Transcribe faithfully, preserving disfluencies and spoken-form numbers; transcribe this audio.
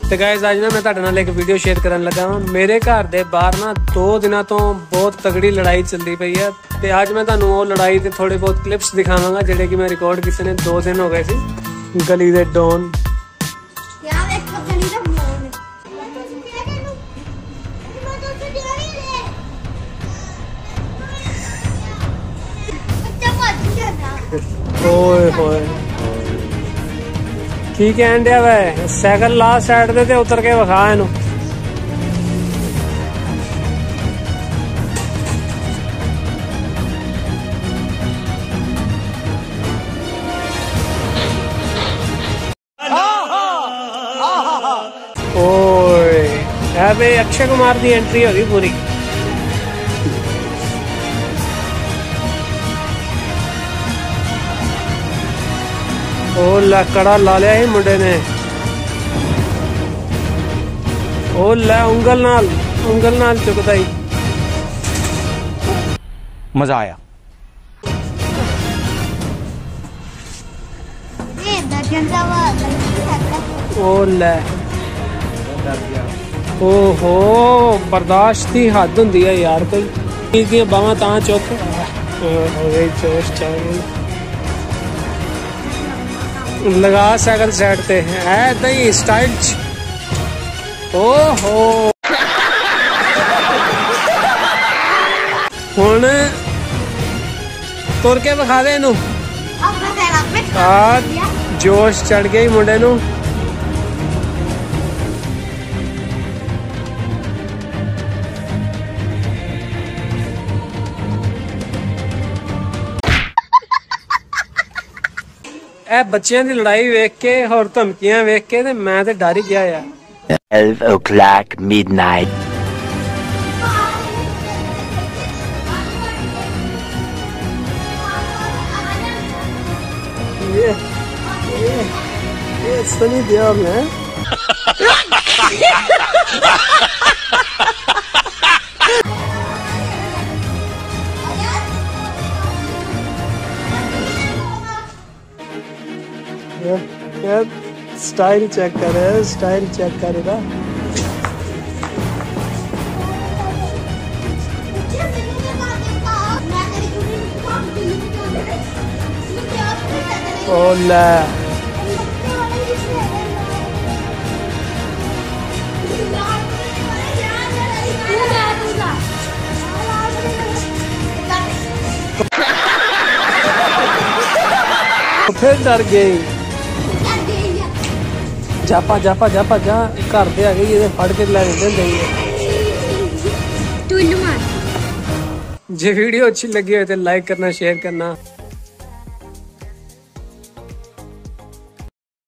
ਤੇ ਗਾਇਜ਼ ਅੱਜ ਨਾ ਮੈਂ ਤੁਹਾਡੇ ਨਾਲ ਇੱਕ ਵੀਡੀਓ ਸ਼ੇਅਰ ਕਰਨ ਲੱਗਾ ਹਾਂ। ਮੇਰੇ ਘਰ ਦੇ ਬਾਹਰ ਨਾ ਦੋ ਦਿਨਾਂ ਤੋਂ ਬਹੁਤ ਤਗੜੀ ਲੜਾਈ ਚੱਲਦੀ ਪਈ ਹੈ ਤੇ ਅੱਜ ਮੈਂ ਤੁਹਾਨੂੰ ਉਹ ਲੜਾਈ ਦੇ ਥੋੜੇ ਬਹੁਤ ਕਲਿੱਪਸ ਦਿਖਾਵਾਂਗਾ ਜਿਹੜੇ ਕਿ ਮੈਂ ਰਿਕਾਰਡ ਕੀਤੇ ਨੇ। ਦੋ ਦਿਨ ਹੋ ਗਏ ਸੀ ਗਲੀ ਦੇ ਡੌਨ ਯਾਰ ਇੱਕ ਗਲੀ ਦਾ ਮੋਨ ਓਏ ਹੋਏ ਕੀ ਕਹਿਣ ਡਿਆ ਵੇ? ਸਾਈਕਲ ਲਾ ਸਾਈਡ ਦੇ ਤੇ ਉਤਰ ਕੇ ਵਿਖਾ ਇਹਨੂੰ। ਓਏ ਇਹ ਵੇ अक्षय कुमार की एंट्री होगी पूरी। ओ ला कड़ा ला लिया ही मुंडे ने। ओ ला उंगल नाल उंगल नाल चुकता ही। मजा आया। ओ ला ओहो बर्दाश्त की हद हुंदी है यार। कोई बावां तां चुक हो गई जोश चल गई। लगा साइकिल साइड ते है दही स्टाइल। ओहो हुण तुर के विखा दे इनू। जोश चढ़ गई मुंडे नू। ए बच्चियां दी लड़ाई वेख के और धमकियां वेख के ते मैं ते डर ही गया यार। twelve o'clock midnight. ये ये ये सनी देओल है। यार स्टाइल चेक करे स्टाइल चेक करेगा। ओला फिर डर गई। जापा जापा जापा जा घर पे आ गई ये फड़ के लै देंदे जे वीडियो अच्छी लगी हो तो लाइक करना शेयर करना।